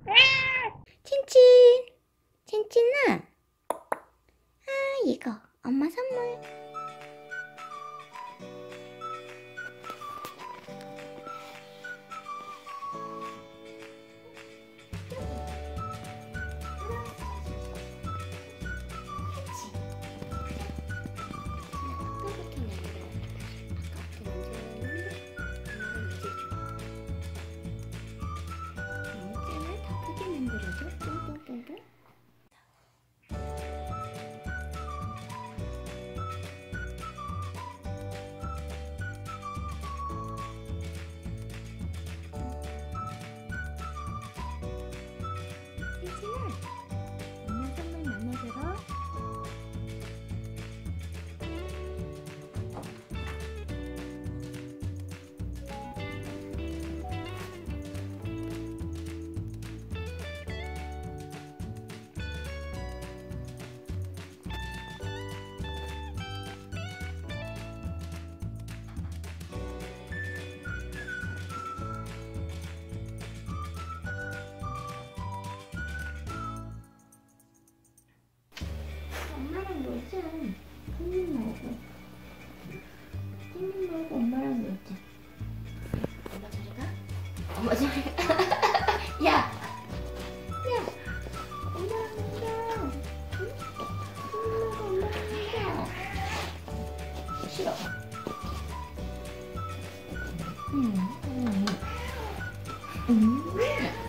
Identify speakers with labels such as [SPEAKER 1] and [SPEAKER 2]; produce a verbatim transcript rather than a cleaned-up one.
[SPEAKER 1] 친친, 친친아. 아, 이거 엄마 선물. 엄마 선물 맘에 들어? 엄마랑 놀자. 띵님 말고. 띵님 말고 엄마랑 놀자. 엄마 저리 가? 엄마 저리 가? 야! 야! 엄마랑 놀자. 응? 띵님 말고 엄마랑 놀자. 싫어. 응. 응. 응.